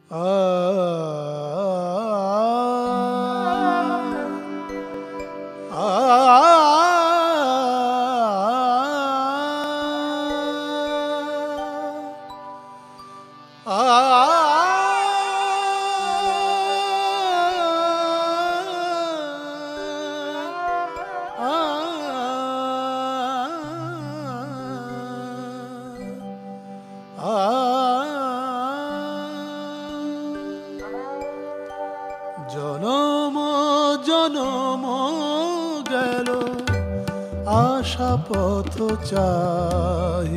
জনম জনম গেল আশা পথ চাহি,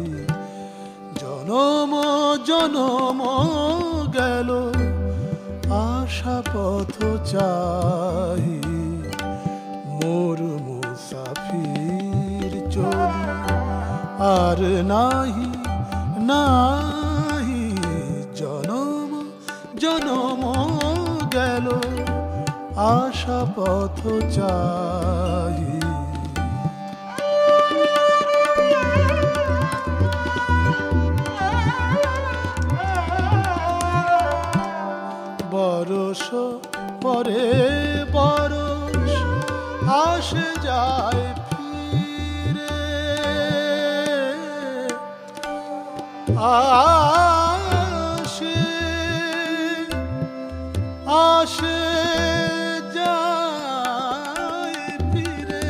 জনম জনম গেল আশা পথ চাহি, মোর মুসাফির চলি আর নাহি নাহি, জনম জনম গেল আশা পথ চাহি। বরষ পরে বরষ আসে যায় ফিরে, আসে আসে যায় ফিরে,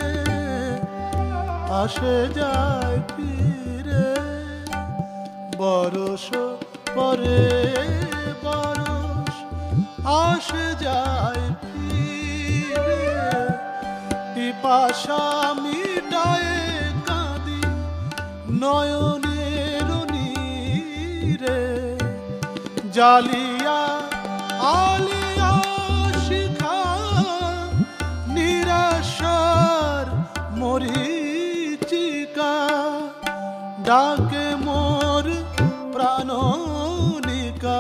আসে যায় ফিরে, বরষ পরে বরষ আসে যায় ফিরে, পিপাসা মিটায়ে কাঁদি নয়নের নীরে, জালিয়া আলিয়া শিখা নিরাশার মরীচিকা, ডাকে মোর প্রাণনিকা,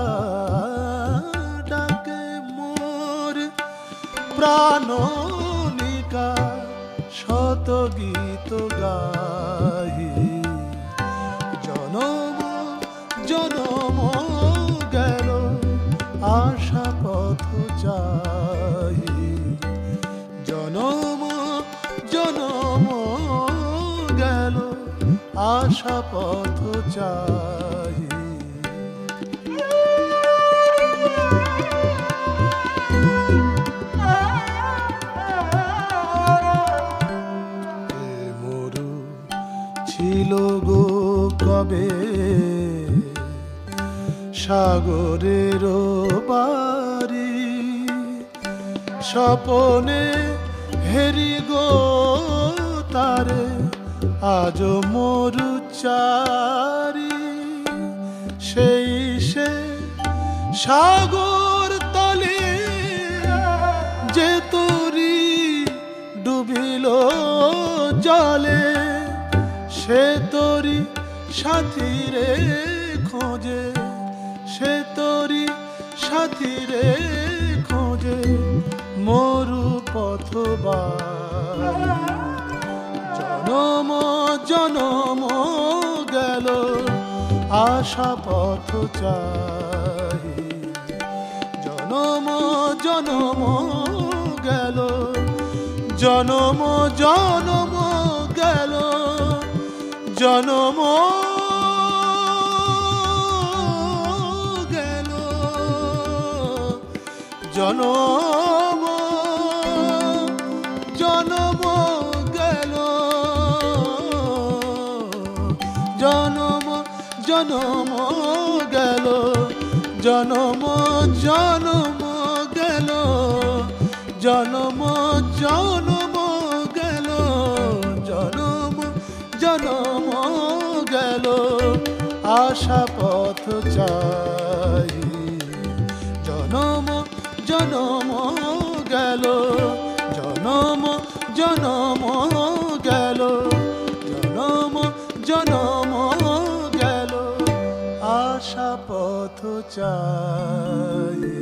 ডাকে মোর প্রাণনিকা, শত গীত গাহি, জনম জনম গেল আশা পথ চাহি, জনম জনম গেল আশা পথ চাহি। মরু ছিল গো কবে সাগরের বাড়ি, স্বপনে হেরি গো তারে আজ মরু চারি, সেই সে সাগর তলে যে তরি ডুবিল জলে, সে তরি সাথীরে খোঁজে, সে তরি সাথীরে খোঁজে, মরু পথবাহী, জনম জনম গেল আশা পথ চাহি, জনম জনম গেল, জনম জনম গেল, জনম গেল, জনম জনম গেল, জনম জনম গেল, জনম জনম গেল, জনম জনম গেল, জনম জনম গেল আশা পথ চাহি, জনম জনম গেল, জনম জনম গেল, জনম জনম গেল আশা পথ চাহি।